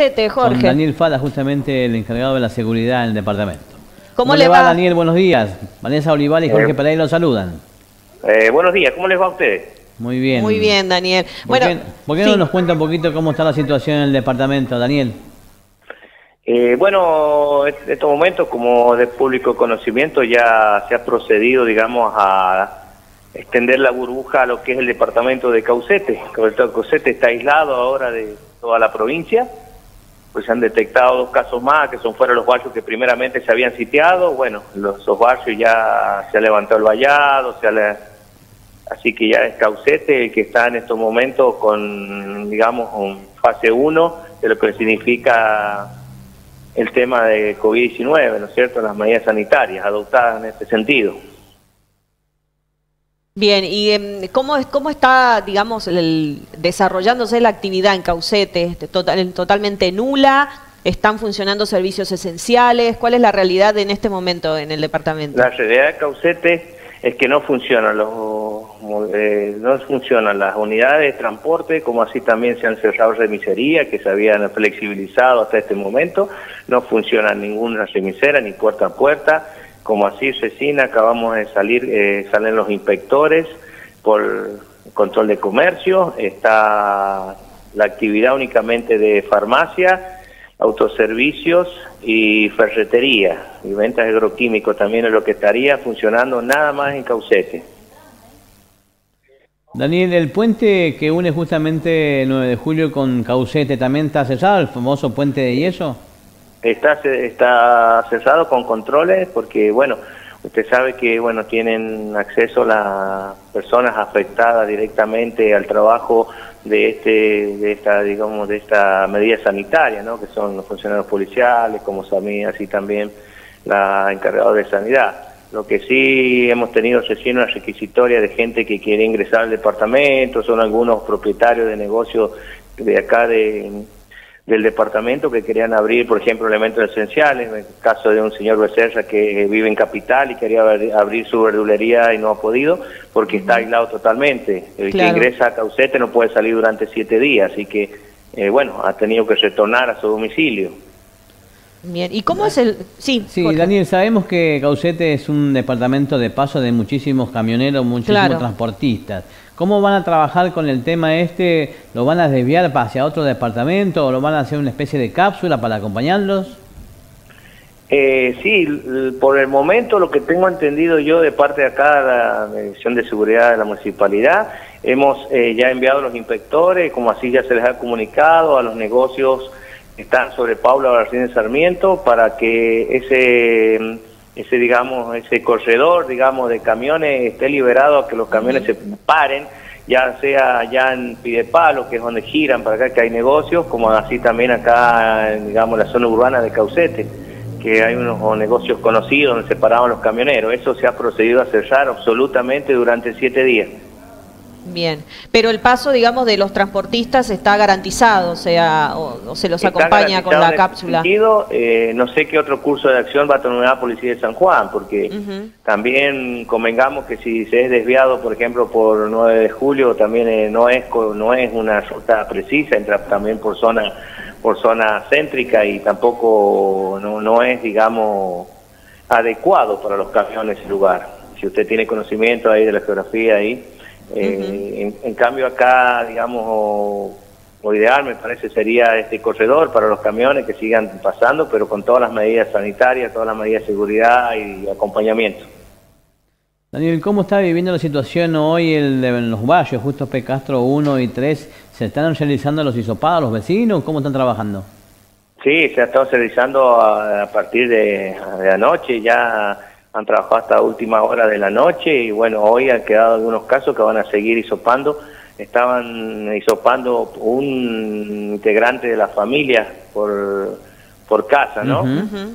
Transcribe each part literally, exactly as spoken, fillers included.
Jorge. Con Daniel Fala, justamente el encargado de la seguridad en el departamento. ¿Cómo, ¿Cómo le va? va, Daniel? Buenos días. Vanessa Olival y Jorge eh, Pereira los saludan. Eh, buenos días, ¿cómo les va a ustedes? Muy bien. Muy bien, Daniel. ¿Por bueno, qué, ¿por qué sí. no nos cuenta un poquito cómo está la situación en el departamento, Daniel? Eh, bueno, en estos momentos, como de público conocimiento, ya se ha procedido, digamos, a extender la burbuja a lo que es el departamento de Caucete. Caucete está aislado ahora de toda la provincia, pues se han detectado dos casos más, que son fuera de los barrios que primeramente se habían sitiado. Bueno, los, esos barrios ya se ha levantado el vallado, se ha le... así que ya es Caucete el que está en estos momentos con, digamos, un fase uno de lo que significa el tema de COVID diecinueve, ¿no es cierto?, las medidas sanitarias adoptadas en este sentido. Bien, ¿y eh, cómo, es, cómo está, digamos, el, desarrollándose la actividad en Caucete? Total, ¿Totalmente nula? ¿Están funcionando servicios esenciales? ¿Cuál es la realidad en este momento en el departamento? La realidad de Caucete es que no funcionan los eh, no funcionan las unidades de transporte, como así también se han cerrado remiserías que se habían flexibilizado hasta este momento. No funciona ninguna remisera ni puerta a puerta. Como así recién acabamos de salir, eh, salen los inspectores por control de comercio, está la actividad únicamente de farmacia, autoservicios y ferretería, y ventas de agroquímicos también es lo que estaría funcionando nada más en Caucete. Daniel, el puente que une justamente el nueve de julio con Caucete, ¿también está cerrado, el famoso puente de yeso? Está, está cerrado con controles porque, bueno, usted sabe que, bueno, tienen acceso las personas afectadas directamente al trabajo de este, de esta, digamos, de esta medida sanitaria, ¿no?, que son los funcionarios policiales, como también, así también la encargada de sanidad. Lo que sí hemos tenido recién una requisitoria de gente que quiere ingresar al departamento, son algunos propietarios de negocios de acá de... del departamento que querían abrir, por ejemplo, elementos esenciales. En el caso de un señor Becerra que vive en Capital y quería abrir su verdulería y no ha podido porque está aislado totalmente. El claro. que ingresa a Caucete no puede salir durante siete días, así que, eh, bueno, ha tenido que retornar a su domicilio. Bien, ¿y cómo es el...? Sí, sí Daniel, sabemos que Caucete es un departamento de paso de muchísimos camioneros, muchísimos claro. transportistas. ¿Cómo van a trabajar con el tema este? ¿Lo van a desviar hacia otro departamento o lo van a hacer una especie de cápsula para acompañarlos? Eh, sí, por el momento lo que tengo entendido yo de parte de acá de la Dirección de Seguridad de la Municipalidad, hemos eh, ya enviado a los inspectores, como así ya se les ha comunicado a los negocios que están sobre Paula García de Sarmiento para que ese... ese digamos ese corredor digamos de camiones esté liberado a que los camiones se paren, ya sea allá en Pidepalo, que es donde giran para acá que hay negocios, como así también acá en, digamos, la zona urbana de Caucete, que hay unos negocios conocidos donde se paraban los camioneros. Eso se ha procedido a cerrar absolutamente durante siete días. Bien, pero el paso, digamos, de los transportistas está garantizado, o sea, o, o se los está acompaña con la cápsula. Sentido, eh, no sé qué otro curso de acción va a tomar la Policía de San Juan, porque uh-huh. también convengamos que si se es desviado, por ejemplo, por nueve de julio, también eh, no es no es una ruta precisa, entra también por zona por zona céntrica y tampoco no, no es, digamos, adecuado para los camiones el lugar. Si usted tiene conocimiento ahí de la geografía ahí. Eh, uh-huh. en, en cambio acá, digamos, o, o ideal me parece sería este corredor para los camiones que sigan pasando, pero con todas las medidas sanitarias, todas las medidas de seguridad y acompañamiento. Daniel, ¿cómo está viviendo la situación hoy el, en los barrios, justo P. Castro uno y tres? ¿Se están realizando los hisopados los vecinos? ¿Cómo están trabajando? Sí, se ha estado realizando a, a partir de, de anoche, ya han trabajado hasta última hora de la noche y bueno, hoy han quedado algunos casos que van a seguir hisopando. Estaban hisopando un integrante de la familia por, por casa, ¿no? Uh-huh.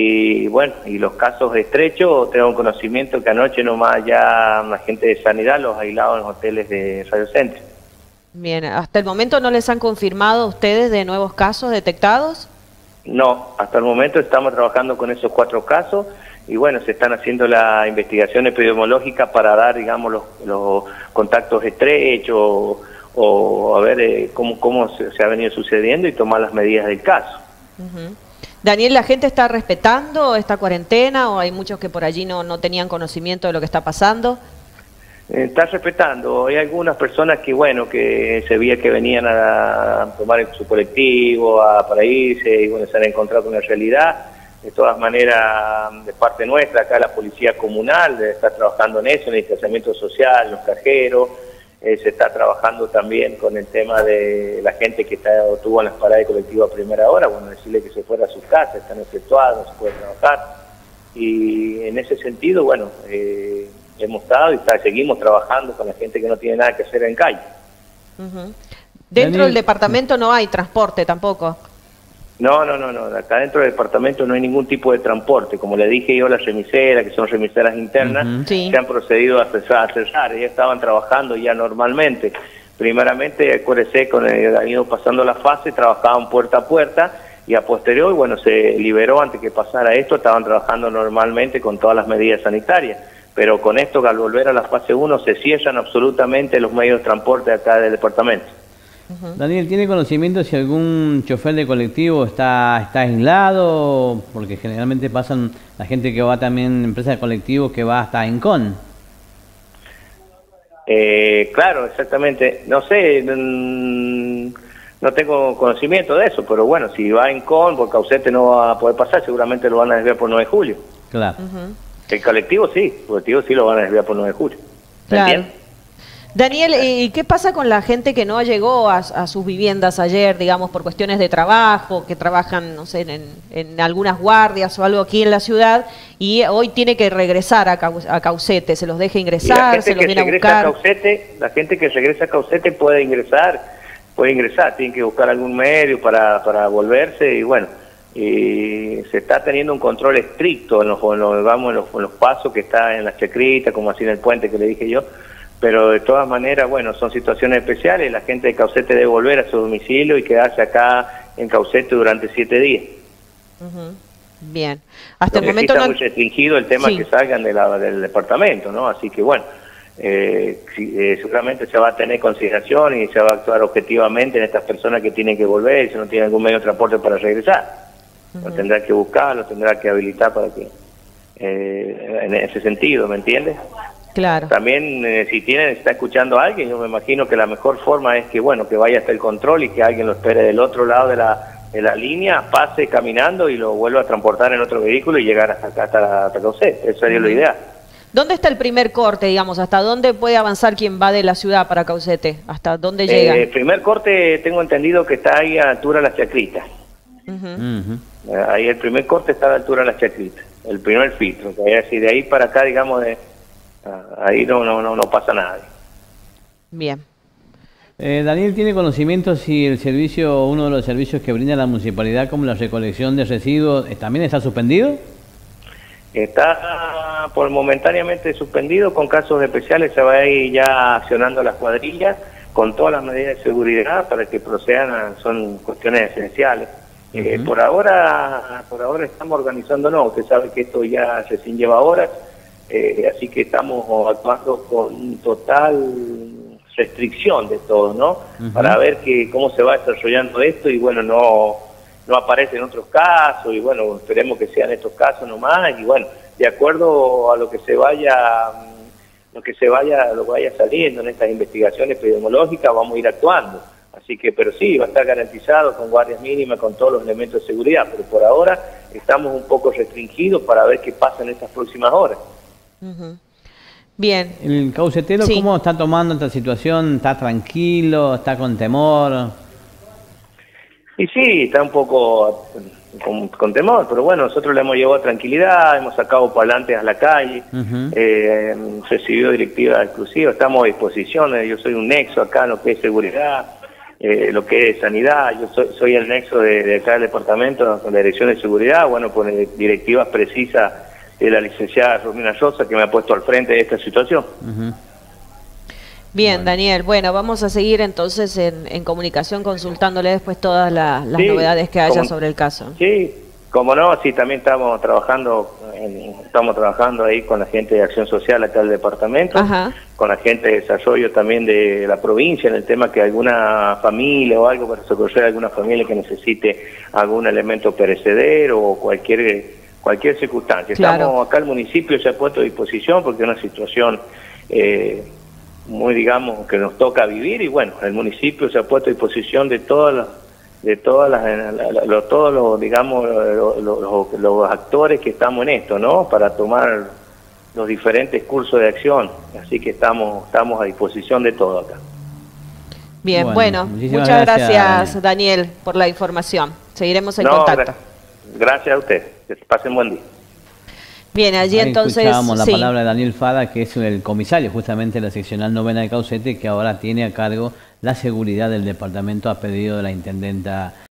Y bueno, y los casos estrechos, tengo conocimiento que anoche nomás ya la gente de sanidad los aislaba en los hoteles de Radio Centro. Bien, ¿hasta el momento no les han confirmado a ustedes de nuevos casos detectados? No, hasta el momento estamos trabajando con esos cuatro casos. Y bueno, se están haciendo la investigación epidemiológica para dar, digamos, los, los contactos estrechos o, o a ver eh, cómo, cómo se, se ha venido sucediendo y tomar las medidas del caso. Uh-huh. Daniel, ¿la gente está respetando esta cuarentena o hay muchos que por allí no, no tenían conocimiento de lo que está pasando? Eh, está respetando. Hay algunas personas que, bueno, que se veía que venían a tomar su colectivo, a, para irse, y bueno, se han encontrado con la realidad. De todas maneras, de parte nuestra, acá la Policía Comunal está trabajando en eso, en el distanciamiento social, en los cajeros. Eh, se está trabajando también con el tema de la gente que está, estuvo en las paradas de colectivo a primera hora, bueno, decirle que se fuera a sus casas, están efectuados, no se puede trabajar. Y en ese sentido, bueno, eh, hemos estado y está, seguimos trabajando con la gente que no tiene nada que hacer en calle. Uh-huh. Dentro Daniel, del departamento no hay transporte tampoco. No, no, no, no. Acá dentro del departamento no hay ningún tipo de transporte. Como le dije yo, las remiseras, que son remiseras internas, uh-huh. sí. se han procedido a cesar, a cesar. Ya estaban trabajando ya normalmente. Primeramente, acuérdese, con el, han ido pasando la fase, trabajaban puerta a puerta, y a posteriori, bueno, se liberó antes que pasara esto, estaban trabajando normalmente con todas las medidas sanitarias. Pero con esto, al volver a la fase uno, se cierran absolutamente los medios de transporte acá del departamento. Daniel, ¿tiene conocimiento si algún chofer de colectivo está está aislado? Porque generalmente pasan la gente que va también, empresas de colectivos que va hasta Encon. Eh, claro, exactamente. No sé, no tengo conocimiento de eso, pero bueno, si va a Encon, por Caucete no va a poder pasar, seguramente lo van a desviar por nueve de julio. Claro. Uh-huh. El colectivo sí, el colectivo sí lo van a desviar por nueve de julio. Claro. ¿Entiendes? Daniel, ¿y qué pasa con la gente que no llegó a, a sus viviendas ayer, digamos, por cuestiones de trabajo, que trabajan, no sé, en, en algunas guardias o algo aquí en la ciudad, y hoy tiene que regresar a, Cau a Caucete? ¿Se los deja ingresar? ¿Se los viene a buscar? A Caucete, la gente que regresa a Caucete puede ingresar, puede ingresar, tiene que buscar algún medio para, para volverse, y bueno, y se está teniendo un control estricto en los, en los, vamos, en los, en los pasos que está en la Chacrita, como así en el puente que le dije yo. Pero de todas maneras, bueno, son situaciones especiales. La gente de Caucete debe volver a su domicilio y quedarse acá en Caucete durante siete días. Uh-huh. Bien. Hasta Lo el momento sí está no... muy restringido el tema sí. que salgan de la, del departamento, ¿no? Así que bueno, eh, eh, seguramente se va a tener consideración y se va a actuar objetivamente en estas personas que tienen que volver y si no tienen algún medio de transporte para regresar. Uh-huh. Lo tendrá que buscar, lo tendrá que habilitar para que... Eh, en ese sentido, ¿me entiendes? Claro. También eh, si tienen, está escuchando a alguien, yo me imagino que la mejor forma es que bueno que vaya hasta el control y que alguien lo espere del otro lado de la, de la línea, pase caminando y lo vuelva a transportar en otro vehículo y llegar hasta acá, hasta, hasta Caucete. Eso sería uh-huh. lo ideal. ¿Dónde está el primer corte, digamos? ¿Hasta dónde puede avanzar quien va de la ciudad para Caucete? ¿Hasta dónde llega? Eh, el primer corte tengo entendido que está ahí a la altura de las Chacritas. Uh-huh. Uh-huh. Ahí el primer corte está a la altura de las Chacritas, el primer filtro. Que es decir, de ahí para acá, digamos, de ahí no, no, no, no pasa nada. Bien. Eh, Daniel, ¿tiene conocimiento si el servicio, uno de los servicios que brinda la municipalidad, como la recolección de residuos, también está suspendido? Está por momentáneamente suspendido, con casos especiales se va a ir ya accionando las cuadrillas con todas las medidas de seguridad para que procedan, son cuestiones esenciales. Uh-huh. eh, por ahora por ahora estamos organizándonos, usted sabe que esto ya recién lleva horas. Eh, así que estamos actuando con total restricción de todo, ¿no? Uh-huh. Para ver que cómo se va desarrollando esto y bueno, no no aparecen otros casos y bueno, esperemos que sean estos casos nomás y bueno, de acuerdo a lo que se vaya lo que se vaya lo que vaya saliendo en estas investigaciones epidemiológicas vamos a ir actuando. Así que, pero sí, va a estar garantizado con guardias mínimas, con todos los elementos de seguridad, pero por ahora estamos un poco restringidos para ver qué pasa en estas próximas horas. Uh-huh. Bien. ¿El caucetero sí. cómo está tomando esta situación? ¿Está tranquilo? ¿Está con temor? Y sí, está un poco con, con temor, pero bueno, nosotros le hemos llevado tranquilidad, hemos sacado parlantes a la calle, uh-huh. eh, recibido directivas exclusivas, estamos a disposición, yo soy un nexo acá en lo que es seguridad, eh, lo que es sanidad, yo soy, soy el nexo de, de acá del departamento con la dirección de seguridad, bueno, con directivas precisas de la licenciada Romina Rosa, que me ha puesto al frente de esta situación. Uh-huh. Bien, bueno. Daniel, bueno, vamos a seguir entonces en, en comunicación, consultándole después todas la, las sí, novedades que haya sobre el caso. Sí, Como no, sí, también estamos trabajando, en, estamos trabajando ahí con la gente de Acción Social acá del departamento, Ajá. con la gente de desarrollo también de la provincia, en el tema que alguna familia o algo para socorrer a alguna familia que necesite algún elemento perecedero o cualquier cualquier circunstancia. Claro. Estamos acá, el municipio se ha puesto a disposición porque es una situación eh, muy, digamos, que nos toca vivir, y bueno, el municipio se ha puesto a disposición de todas las de todas las, lo, todos los, digamos, los, los, los actores que estamos en esto, ¿no? Para tomar los diferentes cursos de acción. Así que estamos, estamos a disposición de todo acá. Bien, bueno, bueno muchas gracias, gracias, Daniel, por la información. Seguiremos en no, contacto. Gra gracias a usted. Que pasen buen día. Bien, allí Ahí entonces... Escuchábamos la sí. palabra de Daniel Fada, que es el comisario justamente de la seccional novena de Caucete, que ahora tiene a cargo la seguridad del departamento a pedido de la intendenta